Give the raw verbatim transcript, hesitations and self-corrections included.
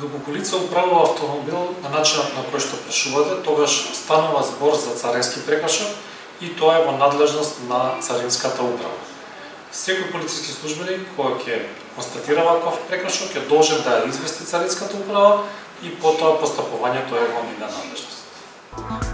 Доколку лице управува автомобил на начинот на кој што прашувате, тогаш станува збор за царински прекршок и тоа е во надлежност на царинската управа. Секој полициски службеник кој ќе констатира ваков прекршок е должен да ја извести царинската управа и потоа постапувањето е во нивна надлежност.